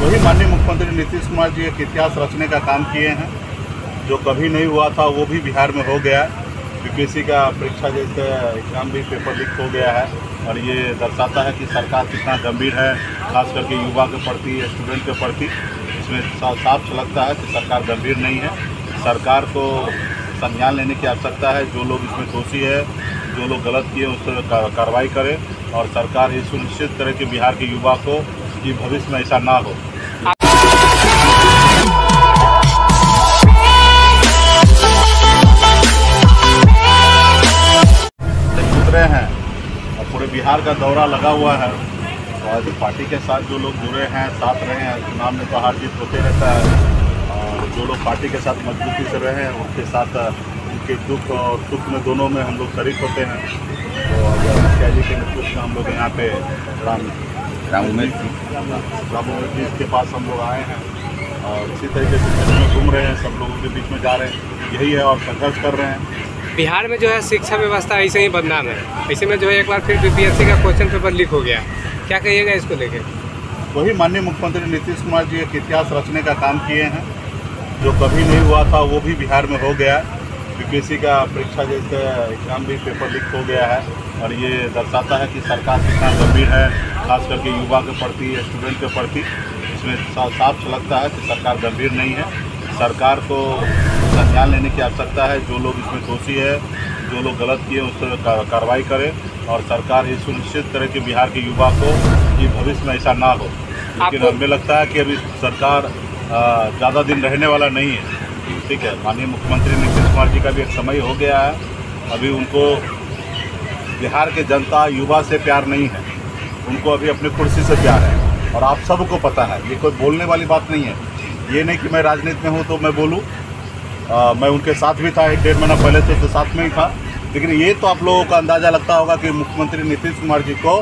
वही माननीय मुख्यमंत्री नीतीश कुमार जी एक इतिहास रचने का काम किए हैं। जो कभी नहीं हुआ था वो भी बिहार में हो गया है। यूपीएससी का परीक्षा जैसे एग्ज़ाम भी पेपर लीक हो गया है और ये दर्शाता है कि सरकार कितना गंभीर है, खास करके युवा के प्रति, स्टूडेंट के प्रति। इसमें साफ झलकता है कि सरकार गंभीर नहीं है। सरकार को संज्ञान लेने की आवश्यकता है। जो लोग इसमें दोषी है, जो लोग गलत किए उस पर कार्रवाई करे और सरकार ये सुनिश्चित करे कि बिहार के युवा को कि भविष्य में ऐसा ना हो। उतरे हैं और पूरे बिहार का दौरा लगा हुआ है। तो आज पार्टी के साथ जो लोग जुड़े हैं, साथ रहे हैं, चुनाव में तो हार जीत होते रहता है और जो लोग पार्टी के साथ मजबूती से रहे हैं उनके साथ उनके दुख और सुख में दोनों में हम लोग शरीक होते हैं। तो मुखिया जी के नेतृत्व में हम लोग यहाँ पे राम उमेश जी के पास हम लोग आए हैं और इसी तरीके से क्षेत्र में घूम रहे हैं, सब लोगों के बीच में जा रहे हैं, यही है और संघर्ष कर रहे हैं। बिहार में जो है शिक्षा व्यवस्था ऐसे ही बदनाम है। ऐसे में जो है एक बार फिर यूपीएससी का क्वेश्चन पेपर लीक हो गया, क्या कहिएगा इसको लेके? वही माननीय मुख्यमंत्री नीतीश कुमार जी एक इतिहास रचने का काम किए हैं। जो कभी नहीं हुआ था वो भी बिहार में हो गया है। यूपीएससी का परीक्षा जैसे एग्ज़ाम भी पेपर लीक हो गया है और ये दर्शाता है कि सरकार कितना गंभीर है, खास करके युवा के प्रति, स्टूडेंट के प्रति। इसमें साफ झलकता है कि सरकार गंभीर नहीं है। सरकार को संज्ञान लेने की आवश्यकता है। जो लोग इसमें दोषी है, जो लोग गलत किए उस पर कार्रवाई करे और सरकार ये सुनिश्चित करे कि बिहार के युवा को कि भविष्य में ऐसा ना हो। लेकिन हमें लगता है कि अभी सरकार ज़्यादा दिन रहने वाला नहीं है। ठीक है, माननीय मुख्यमंत्री नीतीश कुमार जी का भी एक समय हो गया है। अभी उनको बिहार के जनता, युवा से प्यार नहीं है, उनको अभी अपनी कुर्सी से प्यार है और आप सबको पता है। ये कोई बोलने वाली बात नहीं है। ये नहीं कि मैं राजनीति में हूँ तो मैं बोलूँ। मैं उनके साथ भी था, 1-1.5 महीना पहले से तो साथ में ही था। लेकिन ये तो आप लोगों का अंदाज़ा लगता होगा कि मुख्यमंत्री नीतीश कुमार जी को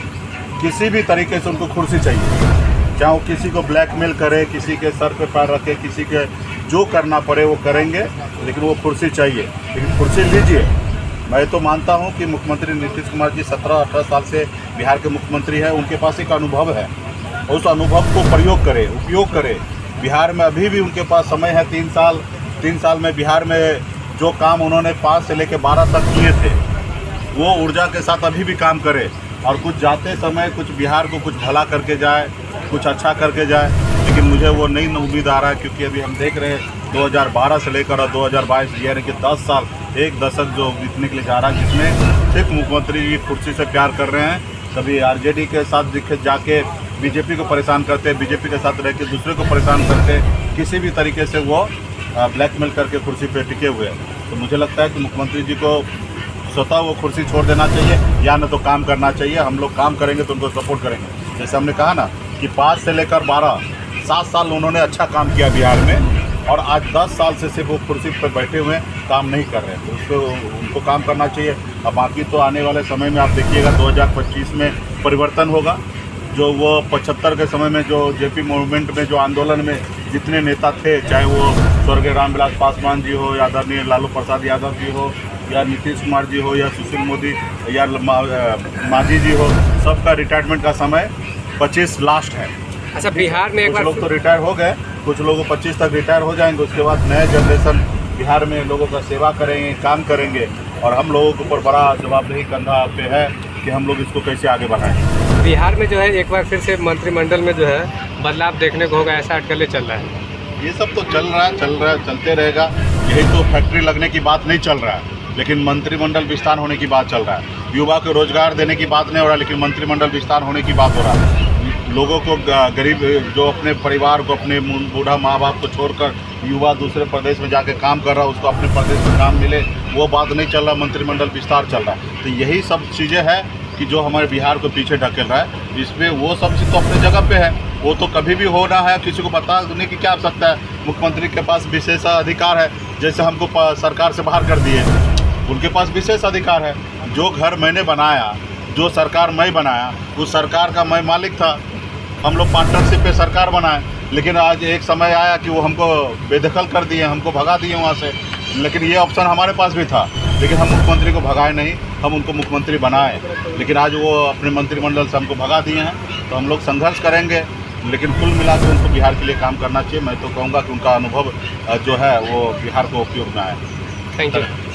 किसी भी तरीके से उनको कुर्सी चाहिए, चाहे वो किसी को ब्लैकमेल करे, किसी के सर पे पैर रखे, किसी के जो करना पड़े वो करेंगे, लेकिन वो कुर्सी चाहिए। लेकिन कुर्सी लीजिए। मैं तो मानता हूँ कि मुख्यमंत्री नीतीश कुमार जी 17-18 साल से बिहार के मुख्यमंत्री हैं, उनके पास एक अनुभव है। उस अनुभव को प्रयोग करें, उपयोग करें। बिहार में अभी भी उनके पास समय है। 3 साल में बिहार में जो काम उन्होंने 5 से लेकर 12 तक किए थे, वो ऊर्जा के साथ अभी भी काम करे और कुछ जाते समय कुछ बिहार को कुछ भला करके जाए, कुछ अच्छा करके जाए। लेकिन मुझे वो नहीं उम्मीद आ रहा है, क्योंकि अभी हम देख रहे हैं 2012 से लेकर 2022 यानी कि 10 साल, एक दशक जो बीतने के लिए जा रहा है, जिसमें सिर्फ मुख्यमंत्री जी कुर्सी से प्यार कर रहे हैं। कभी आरजेडी के साथ जाके बीजेपी को परेशान करते, बीजेपी के साथ रह के दूसरे को परेशान करते, किसी भी तरीके से वो ब्लैकमेल करके कुर्सी पे टिके हुए हैं। तो मुझे लगता है कि मुख्यमंत्री जी को स्वतः वो कुर्सी छोड़ देना चाहिए या न तो काम करना चाहिए। हम लोग काम करेंगे तो उनको सपोर्ट करेंगे। जैसे हमने कहा ना कि 5 से लेकर 12, 7 साल उन्होंने अच्छा काम किया बिहार में और आज 10 साल से सिर्फ वो कुर्सी पर बैठे हुए काम नहीं कर रहे हैं। तो उसको उनको काम करना चाहिए। अब बाकी तो आने वाले समय में आप देखिएगा 2025 में परिवर्तन होगा। जो वो 75 के समय में जो जेपी मूवमेंट में जो आंदोलन में जितने नेता थे, चाहे वो स्वर्गीय रामविलास पासवान जी हो या आदरणीय लालू प्रसाद यादव जी हो या नीतीश कुमार जी हो या सुशील मोदी या मांझी जी हो, सबका रिटायरमेंट का समय 25 लास्ट है। अच्छा, बिहार में एक बार कुछ लोग तो रिटायर हो गए, कुछ लोग 25 तक रिटायर हो जाएंगे। उसके बाद नए जनरेशन बिहार में लोगों का सेवा करेंगे, काम करेंगे और हम लोगों के ऊपर बड़ा जवाबदेही कंधा पे है कि हम लोग इसको कैसे आगे बढ़ाएं। बिहार में जो है एक बार फिर से मंत्रिमंडल में जो है बदलाव देखने को होगा, ऐसा अटकलें चल रहा है। ये सब तो चल रहा है, चलते रहेगा। यही तो फैक्ट्री लगने की बात नहीं चल रहा है, लेकिन मंत्रिमंडल विस्तार होने की बात चल रहा है। युवा को रोजगार देने की बात नहीं हो रहा, लेकिन मंत्रिमंडल विस्तार होने की बात हो रहा है। लोगों को गरीब जो अपने परिवार को, अपने बूढ़ा माँ बाप को छोड़कर युवा दूसरे प्रदेश में जाके काम कर रहा है, उसको अपने प्रदेश में काम मिले, वो बात नहीं चल रहा। मंत्रिमंडल विस्तार चल रहा है। तो यही सब चीज़ें हैं कि जो हमारे बिहार को पीछे ढकेल रहा है। इसमें वो सब चीज़ तो अपने जगह पे है, वो तो कभी भी होना है। किसी को बताने की क्या आवश्यकता है। मुख्यमंत्री के पास विशेष अधिकार है। जैसे हमको सरकार से बाहर कर दिए, उनके पास विशेष अधिकार है। जो घर मैंने बनाया, जो सरकार मैं बनाया, उस सरकार का मैं मालिक था। हम लोग पार्टनरशिप पे सरकार बनाए, लेकिन आज एक समय आया कि वो हमको बेदखल कर दिए, हमको भगा दिए वहाँ से। लेकिन ये ऑप्शन हमारे पास भी था, लेकिन हम मुख्यमंत्री को भगाए नहीं, हम उनको मुख्यमंत्री बनाए। लेकिन आज वो अपने मंत्रिमंडल से हमको भगा दिए हैं। तो हम लोग संघर्ष करेंगे। लेकिन कुल मिला के उनको बिहार के लिए काम करना चाहिए। मैं तो कहूँगा कि उनका अनुभव जो है वो बिहार को उपयोग में आए। Thank you.